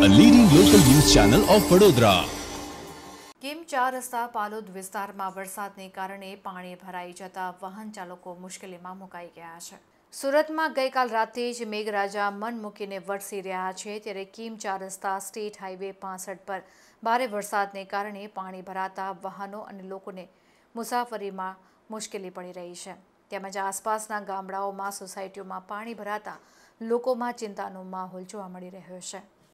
leading local news channel of Vadodara. Kim 4 રસ્તા પાલોદ વિસ્તારમાં વરસાદને કારણે પાણી ભરાઈ જતા વાહન ચાલકો મુશ્કેલીમાં મુકાઈ ગયા છે. સુરતમાં ગઈકાલ રાતથી જ મેઘરાજા મન મૂકીને વરસી રહ્યા છે, ત્યારે કિમ 4 રસ્તા સ્ટેટ હાઈવે 65 પર ભારે વરસાદને કારણે પાણી ભરાતા વાહનો અને લોકોને મુસાફરીમાં મુશ્કેલી પડી રહી છે. તેમજ આસપાસના ગામડાઓમાં સોસાયટીઓમાં પાણી ભરાતા લોકોમાં ચિંતાનો માહોલ જોવા મળી રહ્યો છે.